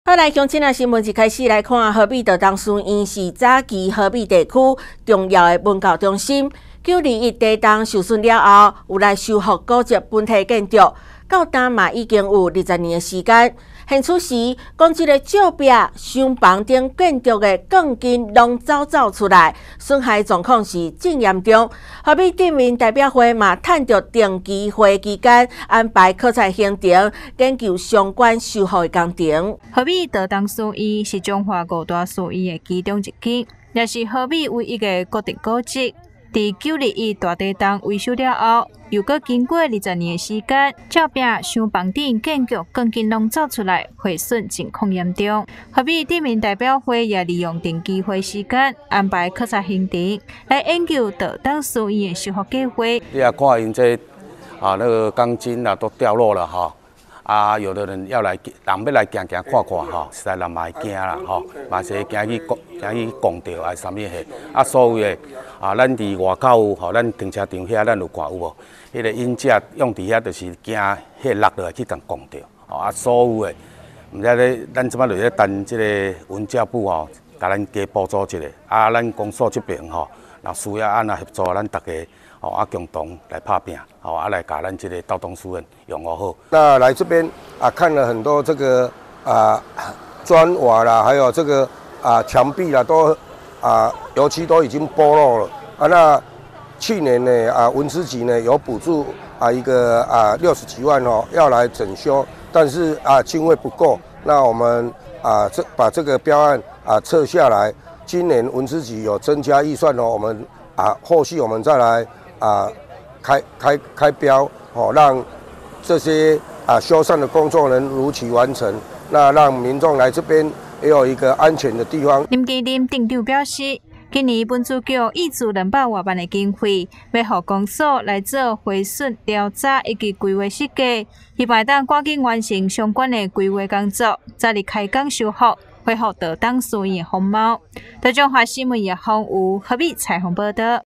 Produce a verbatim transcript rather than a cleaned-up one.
好，来乡亲啊！新闻一开始来看，河北道东书院是早期河北地区重要的文教中心。九二一地震受损了后，有来修复古迹本体建筑，到今嘛已经有二十年的时间。现此时，讲这个照壁、厢房等建筑的钢筋拢走走出来，损害状况是真严重。河北镇民代表会嘛，趁着定期会期间安排考察行程，研究相关修复的工程。 河北道东书院是中华五大书院的其中一间，也是河北唯一的国定古迹。在九二一大地震维修了后，又搁经过二十年的时间，照壁、厢房顶建筑钢筋拢走出来，毁损情况严重。河北镇民代表会也利用定期会时间，安排考察行程，来研究道东书院的修复计划。 你也看因这啊，那个钢筋啊都掉落了哈。啊，有的人要来，人要来行行看看吼，实在人嘛会惊啦吼，嘛是会惊去讲，惊去讲着啊，啥物嘿？啊，所有的啊，咱伫外口吼，咱停车场遐，咱有看有无？迄个引价用伫遐，就是惊迄落落来去共讲着，吼啊，所有的，毋知咧，咱即摆就咧等即个文教部吼，甲咱加补助一下，啊，咱公所这边吼，若需要安那协助，咱大家。哦，啊，共同来拍拼，好、哦，啊，来把咱这个道东书院用好好。 那来这边啊，看了很多这个啊砖瓦啦，还有这个啊墙壁啦，都啊油漆都已经剥落了啊。那去年呢啊，文资局呢有补助啊一个啊六十几万哦，要来整修，但是啊经费不够，那我们啊这把这个标案啊撤下来。今年文资局有增加预算哦，我们啊后续我们再来。啊，开开开标哦，让这些啊修缮的工作能如期完成，那让民众来这边也有一个安全的地方。 林基林镇长表示，今年文资局挹注两百多万的经费，要予公所来做毁损调查以及规划设计，希望当赶紧完成相关的规划工作，早日开工修复，恢复道东书院的风貌。台中华新闻叶宏武河北采访报道。